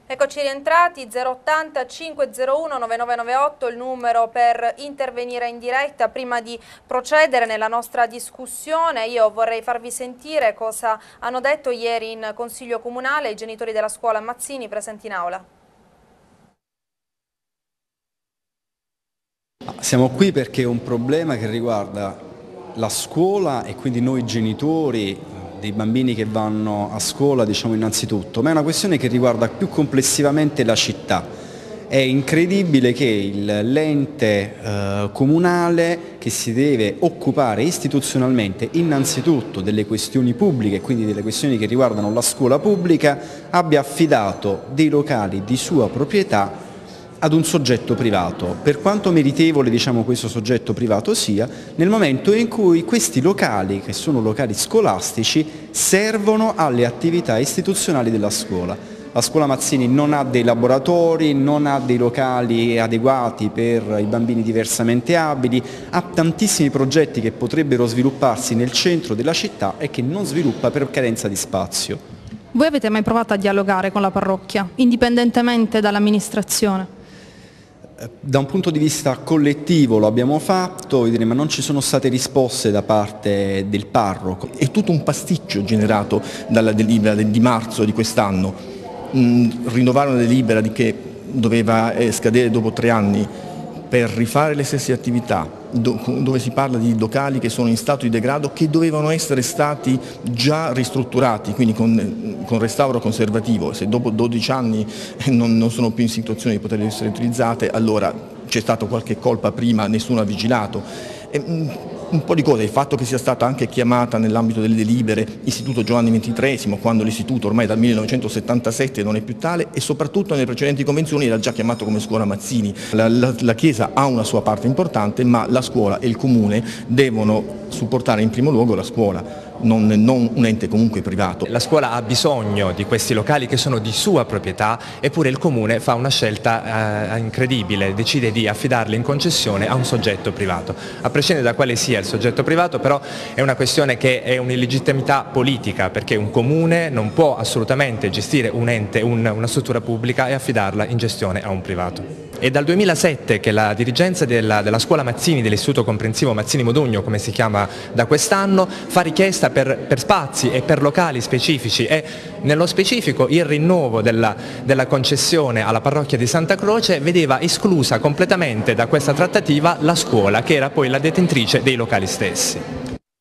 Eccoci rientrati, 080 501 9998 il numero per intervenire in diretta. Prima di procedere nella nostra discussione io vorrei farvi sentire cosa hanno detto ieri in Consiglio Comunale i genitori della scuola Mazzini presenti in aula. Siamo qui perché è un problema che riguarda la scuola e quindi noi genitori dei bambini che vanno a scuola, diciamo innanzitutto, ma è una questione che riguarda più complessivamente la città. È incredibile che l'ente comunale che si deve occupare istituzionalmente innanzitutto delle questioni pubbliche, quindi delle questioni che riguardano la scuola pubblica, abbia affidato dei locali di sua proprietà ad un soggetto privato, per quanto meritevole questo soggetto privato sia, nel momento in cui questi locali, che sono locali scolastici, servono alle attività istituzionali della scuola. La scuola Mazzini non ha dei laboratori, non ha dei locali adeguati per i bambini diversamente abili, ha tantissimi progetti che potrebbero svilupparsi nel centro della città e che non sviluppa per carenza di spazio. Voi avete mai provato a dialogare con la parrocchia, indipendentemente dall'amministrazione? Da un punto di vista collettivo lo abbiamo fatto, ma non ci sono state risposte da parte del parroco. È tutto un pasticcio generato dalla delibera di marzo di quest'anno. Rinnovare una delibera che doveva scadere dopo 3 anni per rifare le stesse attività, dove si parla di locali che sono in stato di degrado, che dovevano essere stati già ristrutturati, quindi con restauro conservativo. Se dopo 12 anni non sono più in situazione di poter essere utilizzate, allora c'è stata qualche colpa prima, nessuno ha vigilato. Un po' di cose, il fatto che sia stata anche chiamata nell'ambito delle delibere Istituto Giovanni XXIII, quando l'istituto ormai dal 1977 non è più tale, e soprattutto nelle precedenti convenzioni era già chiamato come scuola Mazzini. La Chiesa ha una sua parte importante, ma la scuola e il comune devono supportare in primo luogo la scuola, non un ente comunque privato. La scuola ha bisogno di questi locali che sono di sua proprietà, eppure il comune fa una scelta incredibile, decide di affidarli in concessione a un soggetto privato. A prescindere da quale sia il soggetto privato, però è una questione che è un'illegittimità politica, perché un comune non può assolutamente gestire un ente, una struttura pubblica e affidarla in gestione a un privato. È dal 2007 che la dirigenza della scuola Mazzini, dell'istituto comprensivo Mazzini Modugno, come si chiama da quest'anno, fa richiesta per spazi e per locali specifici, e nello specifico il rinnovo della concessione alla parrocchia di Santa Croce vedeva esclusa completamente da questa trattativa la scuola, che era poi la detentrice dei locali stessi.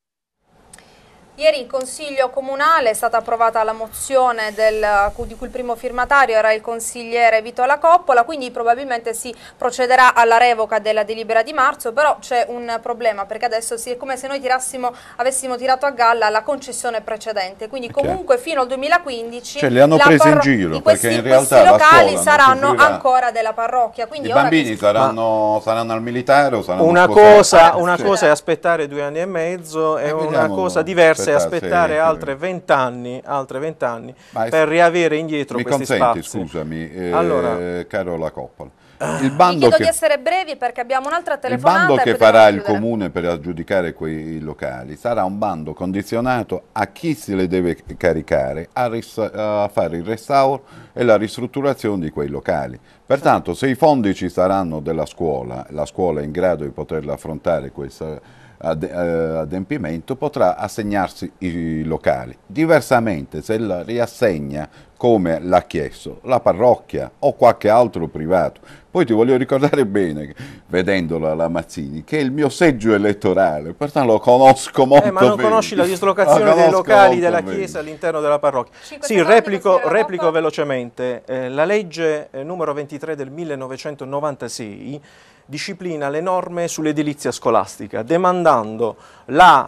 Ieri in Consiglio Comunale è stata approvata la mozione di cui il primo firmatario era il consigliere Vitola Coppola, quindi probabilmente si procederà alla revoca della delibera di marzo, però c'è un problema, perché adesso è come se noi avessimo tirato a galla la concessione precedente, quindi comunque fino al 2015 li hanno presi in giro, perché in realtà questi locali saranno ancora della parrocchia. Quindi i bambini saranno al militare o saranno una cosa è aspettare 2 anni e mezzo e una cosa diversa è aspettare altri 20 anni per riavere indietro questi spazi. Scusami, allora, Carola Coppola. Vi chiedo di essere brevi perché abbiamo un'altra telefonata. Il bando che farà il comune per aggiudicare quei locali sarà un bando condizionato a chi se le deve caricare a fare il restauro e la ristrutturazione di quei locali. Pertanto se i fondi ci saranno della scuola, la scuola è in grado di poterla affrontare questa adempimento, potrà assegnarsi i locali. Diversamente, se la riassegna come l'ha chiesto la parrocchia o qualche altro privato. Poi ti voglio ricordare bene, vedendola la Mazzini, che è il mio seggio elettorale, pertanto lo conosco molto bene. Ma non conosci la dislocazione dei locali della Chiesa all'interno della parrocchia? Sì, replico velocemente. La legge numero 23 del 1996 disciplina le norme sull'edilizia scolastica, demandando la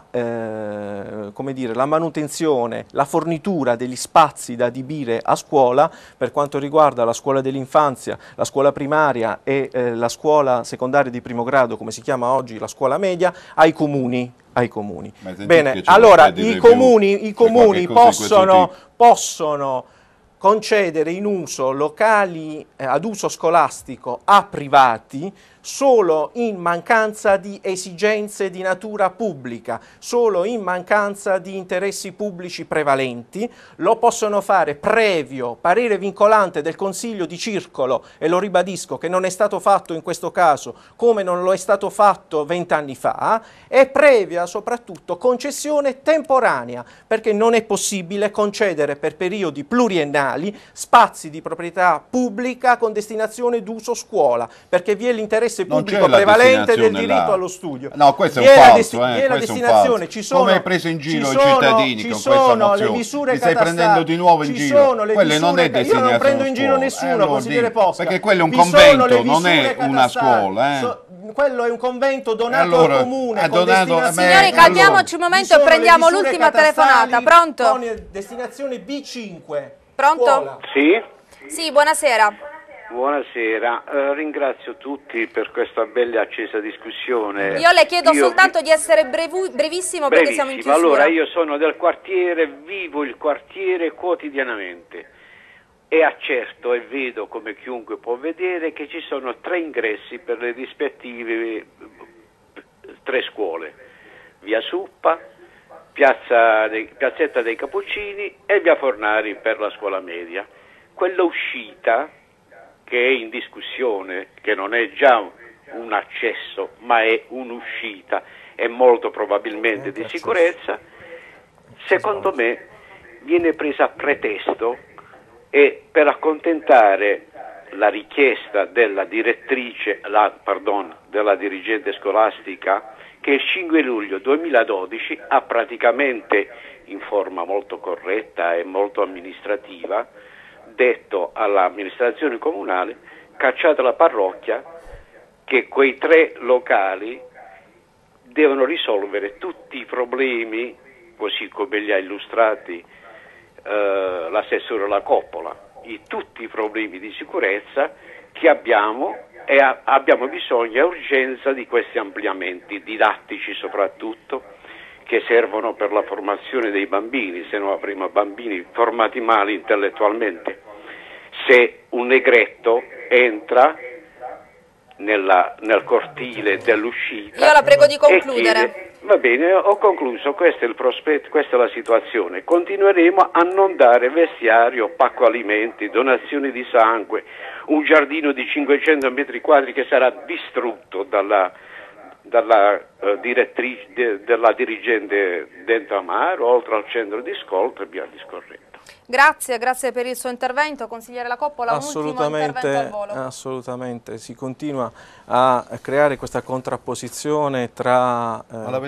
manutenzione, la fornitura degli spazi da adibire a scuola per quanto riguarda la scuola dell'infanzia, la scuola primaria e la scuola secondaria di primo grado, come si chiama oggi la scuola media, ai comuni. Bene, allora i comuni possono concedere in uso locali ad uso scolastico a privati solo in mancanza di esigenze di natura pubblica, solo in mancanza di interessi pubblici prevalenti, lo possono fare previo parere vincolante del Consiglio di Circolo, e lo ribadisco che non è stato fatto in questo caso come non lo è stato fatto 20 anni fa, e previa soprattutto concessione temporanea, perché non è possibile concedere per periodi pluriennali spazi di proprietà pubblica con destinazione d'uso scuola, perché vi è l'interesse pubblico prevalente del diritto allo studio. No, questo è un falso, la destinazione, ci sono, come hai preso in giro i cittadini con questa mozione? Le misure Ti stai prendendo di nuovo in giro? Quelle non è destinazione. Io non prendo in giro nessuno, consigliere Posca. Perché quello è un convento, non è una scuola. Quello è un convento donato al comune. Signori, calmiamoci un momento e prendiamo l'ultima telefonata. Pronto? Con destinazione B5. Pronto? Scuola. Sì? Sì, buonasera. Buonasera, ringrazio tutti per questa bella accesa discussione. Io le chiedo soltanto di essere brevissimo perché siamo in chiusura. Allora, io sono del quartiere, vivo il quartiere quotidianamente e accerto e vedo, come chiunque può vedere, che ci sono 3 ingressi per le rispettive 3 scuole: via Suppa, piazzetta dei Cappuccini e via Fornari per la scuola media. Quella uscita, che è in discussione, che non è già un accesso ma è un'uscita e molto probabilmente di sicurezza, secondo me viene presa a pretesto e per accontentare la richiesta della direttrice, della dirigente scolastica, che il 5 luglio 2012 ha praticamente, in forma molto corretta e molto amministrativa, detto all'amministrazione comunale: cacciate la parrocchia, che quei 3 locali devono risolvere tutti i problemi, così come li ha illustrati l'assessore La Coppola, tutti i problemi di sicurezza che abbiamo, e abbiamo bisogno e urgenza di questi ampliamenti didattici soprattutto, che servono per la formazione dei bambini, se no prima bambini formati male intellettualmente. Se un negretto entra nel cortile dell'uscita, io la prego di concludere. Va bene, ho concluso, questo è il prospetto, questa è la situazione. Continueremo a non dare vestiario, pacco alimenti, donazioni di sangue, un giardino di 500 metri quadri che sarà distrutto dalla direttrice, della dirigente Dentamaro, oltre al centro di ascolto e via discorrendo. Grazie per il suo intervento, consigliere La Coppola. Un ultimo intervento al volo. Assolutamente, si continua a creare questa contrapposizione tra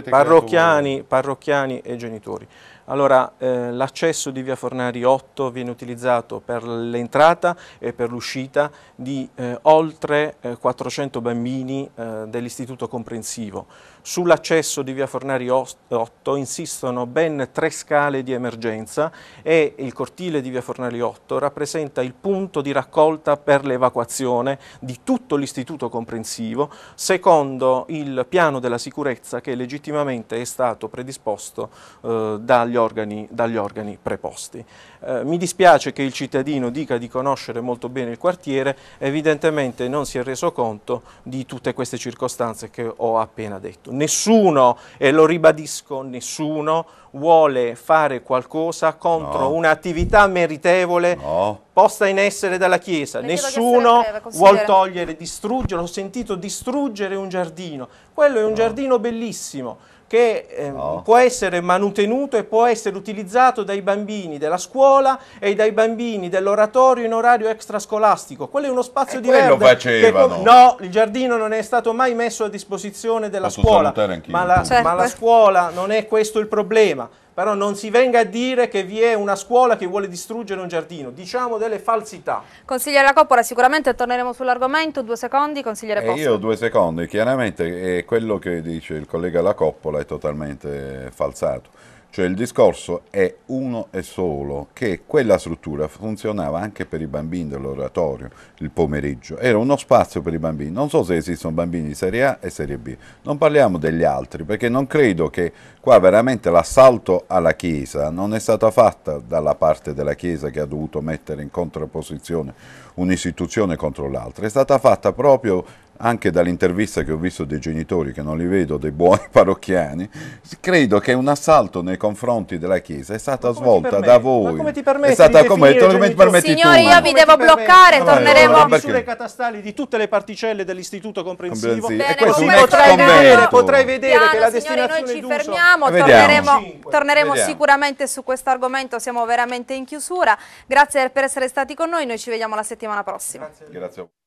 parrocchiani e genitori. Allora, l'accesso di via Fornari 8 viene utilizzato per l'entrata e per l'uscita di oltre 400 bambini dell'istituto comprensivo. Sull'accesso di via Fornari 8 insistono ben 3 scale di emergenza e il cortile di via Fornari 8 rappresenta il punto di raccolta per l'evacuazione di tutto l'istituto comprensivo, secondo il piano della sicurezza che legittimamente è stato predisposto dagli organi preposti. Mi dispiace che il cittadino dica di conoscere molto bene il quartiere, evidentemente non si è reso conto di tutte queste circostanze che ho appena detto. Nessuno, e lo ribadisco, nessuno vuole fare qualcosa contro un'attività meritevole posta in essere dalla Chiesa. Nessuno vuol togliere, distruggere, ho sentito distruggere un giardino. Quello è un giardino bellissimo, che può essere manutenuto e può essere utilizzato dai bambini della scuola e dai bambini dell'oratorio in orario extrascolastico. Quello è uno spazio di verde. No, il giardino non è stato mai messo a disposizione della scuola, ma la scuola non è questo il problema. Però non si venga a dire che vi è una scuola che vuole distruggere un giardino, diciamo delle falsità. Consigliere La Coppola, sicuramente torneremo sull'argomento. 2 secondi, consigliere Posca. Io 2 secondi, chiaramente quello che dice il collega La Coppola è totalmente falsato. Cioè il discorso è uno e solo, che quella struttura funzionava anche per i bambini dell'oratorio il pomeriggio, era uno spazio per i bambini. Non so se esistono bambini di serie A e serie B, non parliamo degli altri, perché non credo che qua veramente l'assalto alla Chiesa non è stata fatta dalla parte della Chiesa, che ha dovuto mettere in contrapposizione un'istituzione contro l'altra, è stata fatta proprio anche dall'intervista che ho visto dei genitori, che non li vedo, dei buoni parrocchiani, credo che un assalto nei confronti della Chiesa è stata svolta da voi. Ma come ti permetti? È stata come ti permetti Signori, tu? io vi devo bloccare, torneremo. Le misure catastali di tutte le particelle dell'istituto comprensivo. Bene, potrei vedere che la destinazione noi ci d'uso... fermiamo, torneremo sicuramente su questo argomento, siamo veramente in chiusura. Grazie per essere stati con noi ci vediamo la settimana prossima. Grazie.